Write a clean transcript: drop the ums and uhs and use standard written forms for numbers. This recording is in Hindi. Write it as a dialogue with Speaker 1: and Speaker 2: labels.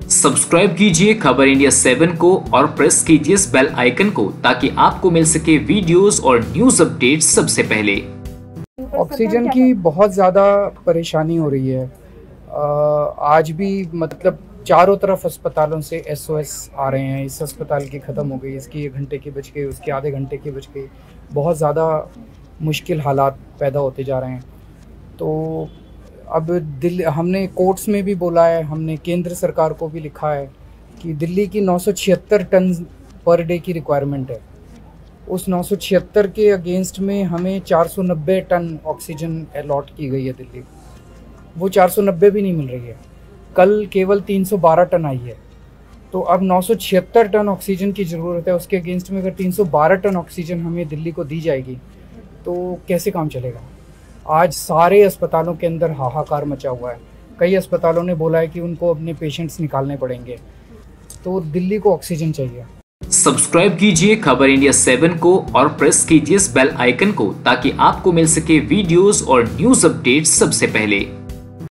Speaker 1: सब्सक्राइब कीजिए खबर इंडिया 7 को और प्रेस कीजिए इस बेल आइकन को ताकि आपको मिल सके वीडियोस और न्यूज अपडेट्स सबसे पहले।
Speaker 2: ऑक्सीजन की बहुत ज़्यादा परेशानी हो रही है। आज भी मतलब चारों तरफ अस्पतालों से SOS आ रहे हैं। इस अस्पताल की ख़त्म हो गई, इसकी 1 घंटे की बच गई, उसके आधे घंटे की बच गई। बहुत ज़्यादा मुश्किल हालात पैदा होते जा रहे हैं। तो अब हमने कोर्ट्स में भी बोला है, हमने केंद्र सरकार को भी लिखा है कि दिल्ली की 976 टन पर डे की रिक्वायरमेंट है। उस 976 के अगेंस्ट में हमें 490 टन ऑक्सीजन अलॉट की गई है दिल्ली। वो 490 भी नहीं मिल रही है। कल केवल 312 टन आई है। तो अब 976 टन ऑक्सीजन की ज़रूरत है। उसके अगेंस्ट में अगर 312 टन ऑक्सीजन हमें दिल्ली को दी जाएगी तो कैसे काम चलेगा। आज सारे अस्पतालों के अंदर हाहाकार मचा हुआ है। कई अस्पतालों ने बोला है कि उनको अपने पेशेंट्स निकालने पड़ेंगे। तो दिल्ली को ऑक्सीजन चाहिए।
Speaker 1: सब्सक्राइब कीजिए खबर इंडिया 7 को और प्रेस कीजिए इस बेल आइकन को ताकि आपको मिल सके वीडियोस और न्यूज अपडेट्स सबसे पहले।